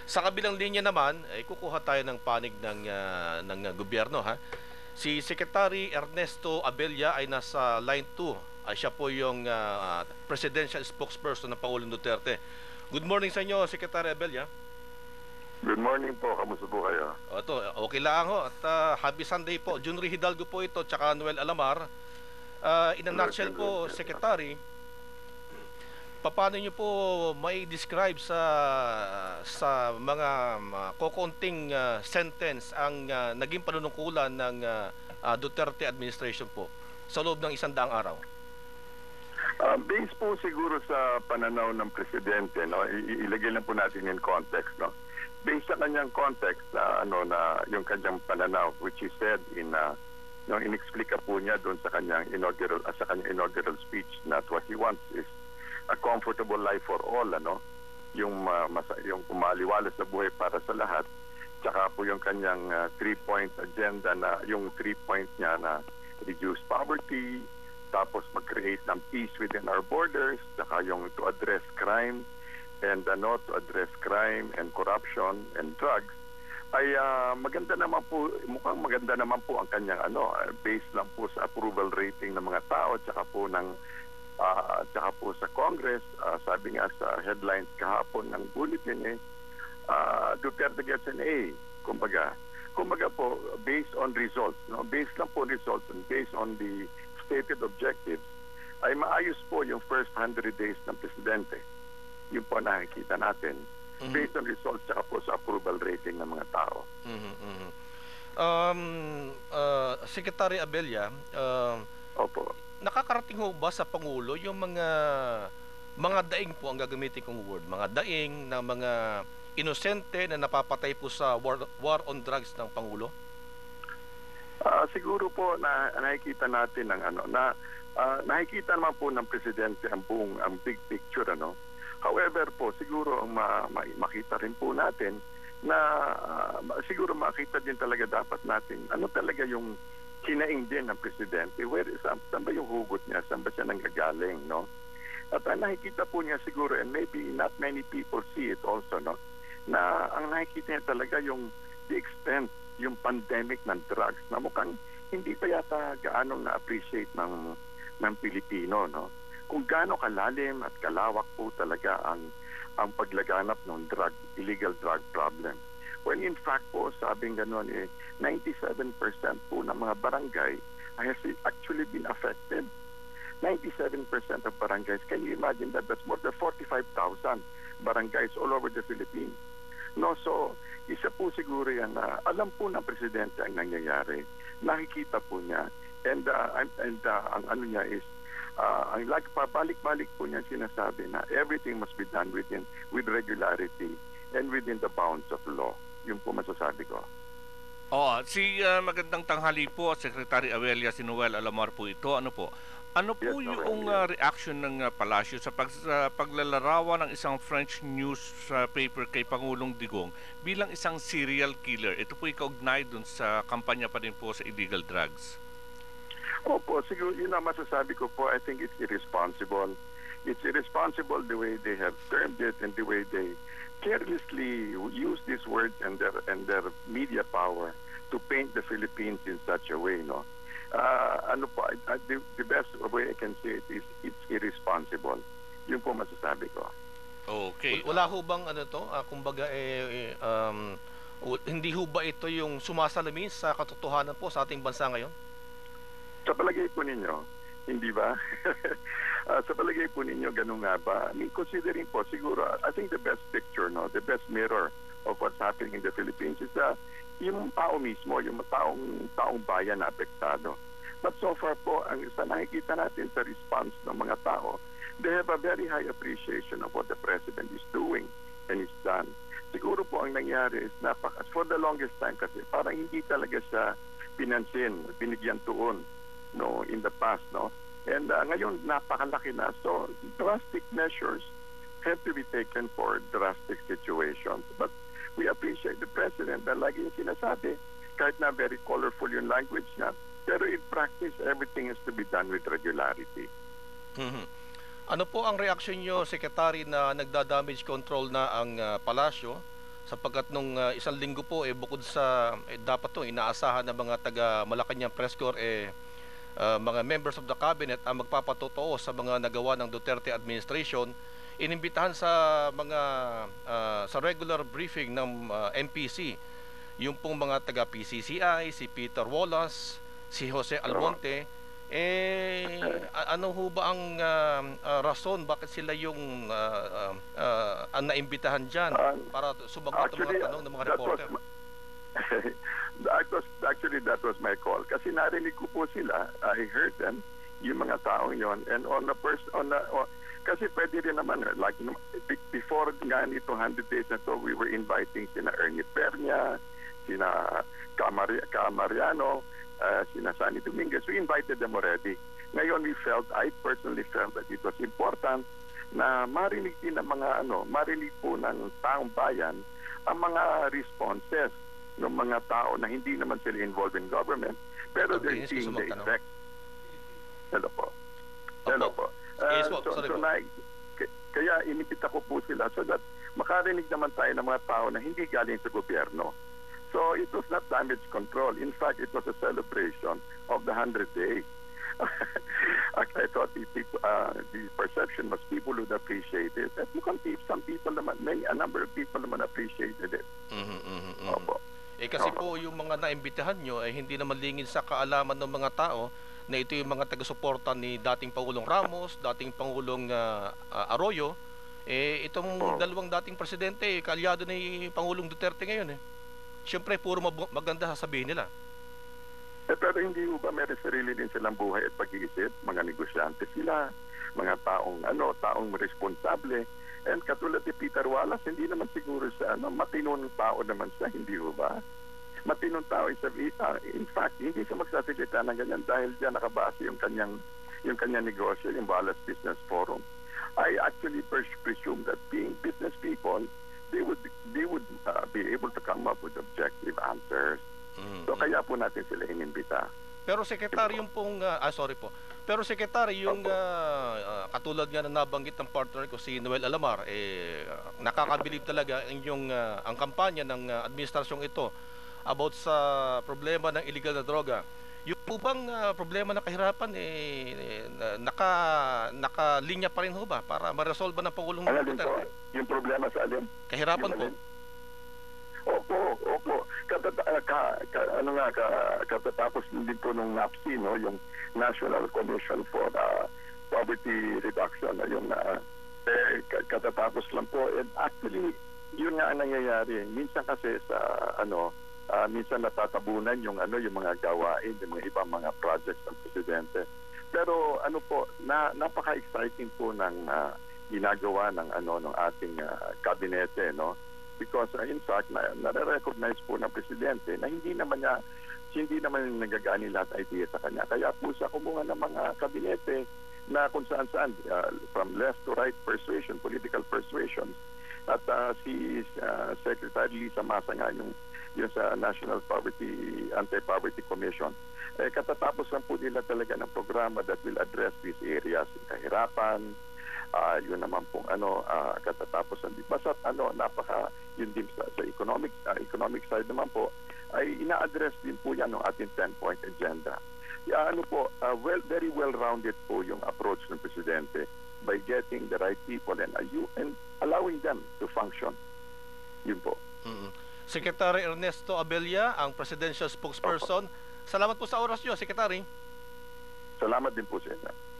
Sa kabilang linya naman, ay kukuha tayo ng panig ng gobyerno, ha. Si Secretary Ernesto Abella ay nasa line 2. Ay siya po yung presidential spokesperson ng Pangulong Duterte. Good morning sa inyo, Secretary Abella. Good morning po. Kamusta po kayo? O, ito, okay lang ho. At happy Sunday po. Junri Hidalgo po ito, tsaka Noel Alamar. In a nutshell po, Secretary, paano niyo po may describe sa mga kokonting sentence ang naging panunungkulan ng Duterte administration po sa loob ng 100 araw? Based po siguro sa pananaw ng presidente, no, ilagay lang po natin in context, no. Based sa kanyang context na yung kanyang pananaw, which he said yung inexplica po niya doon sa kanyang inaugural speech, that what he wants is a comfortable life for all, yung kumaliwalas na buhay para sa lahat. Tsaka po yung kanyang 3-point agenda, na yung 3-point niya na reduce poverty, tapos mag-create ng peace within our borders, tsaka yung to address crime and to address crime and corruption and drugs, ay mukhang maganda naman po ang kanyang based lang po sa approval rating ng mga tao, tsaka po sa Congress. Sabi nga sa headlines kahapon ng bulletin, Duterte gets an A. Kumbaga po, based on results, based lang po results and based on the stated objectives, ay maayos po yung first 100 days ng presidente. Yung po nakikita natin based on results tsaka po sa approval rating ng mga tao. Secretary Abella, Opo. nakakarating ho ba sa Pangulo yung mga daing po, ang gagamitin kong word, mga daing na mga inosente na napapatay po sa war on drugs ng Pangulo? Siguro po na nakikita natin nakikita naman po ng presidente ang big picture, However po, siguro ang makita rin po natin na siguro makita din talaga dapat natin talaga yung hinaing din ng presidente. Saan ba yung hugot niya? Saan ba siya nanggagaling, At nakikita po niya siguro, and maybe not many people see it also, na ang nakikita niya talaga yung the extent, yung pandemic ng drugs na mukhang hindi pa yata gaano na-appreciate ng Pilipino, kung gaano kalalim at kalawak po talaga ang paglaganap ng illegal drug problem. When in fact po, sabing gano'n, 97% po ng mga barangay has actually been affected. 97% of barangays. Can you imagine that? That's more than 45,000 barangays all over the Philippines. So, isa po siguro yan na alam po ng presidente ang nangyayari. Nakikita po niya. And ang niya is, ang pabalik-balik po niya sinasabi na everything must be done with regularity and within the bounds of law. Yun po masasabi ko. Magandang tanghali po, Secretary Abella, si Noel Alamar po ito. Ano po Yes, yung reaction ng palasyo sa paglalarawan ng isang French newspaper kay Pangulong Digong bilang isang serial killer? Ito po ikaugnay dun sa kampanya pa rin po sa illegal drugs. Opo, siguro yun ang masasabi ko po. I think it's irresponsible. It's irresponsible the way they have termed it and the way they carelessly use these words and their media power to paint the Philippines in such a way, the best way I can say it is it's irresponsible. Yun po masasabi ko. Okay. Wala ho bang kumbaga hindi ho ba ito yung sumasalamin sa katotohanan po sa ating bansa ngayon? Sa palagay po ninyo, hindi ba? Sa palagay po ninyo, ganun nga ba? I mean, considering po, siguro, I think the best picture, the best mirror of what's happening in the Philippines is yung tao mismo, yung taong bayan na apektado. But so far po, ang isa nakikita natin sa response ng mga tao, they have a very high appreciation of what the President is doing and is done. Siguro po ang nangyari is for the longest time kasi parang hindi talaga siya pinansin, binigyan tuon in the past, and ngayon napakalaki na, so drastic measures have to be taken for drastic situations. But we appreciate the President na lagi yung sinasabi, kahit na very colorful yung language niya, pero in practice everything has to be done with regularity. Ano po ang reaksyon nyo, Secretary, na nagda-damage control na ang palasyo sapagkat nung isang linggo po bukod sa dapat to inaasahan ng mga taga Malacanang press corps mga members of the cabinet ang magpapatotoo sa mga nagawa ng Duterte administration, inimbitahan sa mga sa regular briefing ng MPC yung pong mga taga PCCI, si Peter Wallace, si Jose Almonte. Ano ho ba ang rason bakit sila yung ang naimbitahan dyan para sumagot ng mga tanong ng mga reporter? That was my call. Kasi narinig ko po sila, I heard them, yung mga taong yon, and kasi pwede rin naman, like, before nga nito 100 days na to, we were inviting sina Ernie Pernia, sina Camariano, sina Sunny Dominguez. We invited them already. Ngayon, I personally felt that it was important na marinig din ng mga marinig po ng taong bayan ang mga responses ng mga tao na hindi naman sila involved in government, pero they're seeing the effect. Hello po. Hello po. Kaya inibita ko po sila so that makarinig naman tayo ng mga tao na hindi galing sa gobyerno. So it was not damage control. In fact, it was a celebration of the 100 days. I thought the perception was people would appreciate it. At some people naman, a number of people naman appreciated it. Opo. Kasi po yung mga naimbitahan nyo ay hindi naman lingid sa kaalaman ng mga tao na ito yung mga taga-suporta ni dating Pangulong Ramos, dating Pangulong Arroyo. Itong dalawang dating presidente, kaalyado ni Pangulong Duterte ngayon. Siyempre, puro maganda sasabihin nila. Pero hindi ba meron sarili din silang buhay at pag-iisip? Mga negosyante sila, mga taong responsable. And katulad ni Peter Wallace, hindi naman siguro siya, matinong tao naman siya, hindi ba? Matinong tao in fact, hindi siya magsasalita ng ganyan dahil diyan nakabase yung kanyang negosyo, yung Wallace Business Forum. I actually presume that being business people, they would be able to come up with objective answers. So kaya po natin sila inimbita. Pero Secretary, yung pong Pero Secretary, yung katulad nga na nabanggit ng partner ko si Noel Alamar, nakakabilib talaga ang kampanya ng administrasyong ito about sa problema ng illegal na droga. Yung po bang problema ng kahirapan nakalinya pa rin ho ba para ma-resolve ng Pangulong Duterte? Yung problema sa alin? Kahirapan po. Opo. Katatapos din po nung NAPSI, yung National Commission for Poverty Reduction, yung katatapos lang po. And actually, yun nga ang nangyayari. Minsan kasi minsan natatabunan yung mga gawain, yung mga ibang mga projects ng presidente. Pero napaka-exciting po ng ginagawa ng ating kabinete, because in fact nare-recognize po ng presidente na hindi naman nagagani lahat idea sa kanya. Kaya po siya kumuha ng mga kabinete na kung saan from left to right persuasion, political persuasions. At si Secretary Lisa Masa nga yung sa National Anti-Poverty Commission, katatapos lang po nila talaga ng programa that will address these areas, kahirapan, yun naman pong katatapos ng basta yun din sa economic side naman po ay ina-address din po yan ng ating 10-point agenda. Very well-rounded po yung approach ng presidente by getting the right people and allowing them to function. Yun po. Secretary Ernesto Abella, ang presidential spokesperson. Salamat po sa oras niyo, Secretary. Salamat din po sa inyo.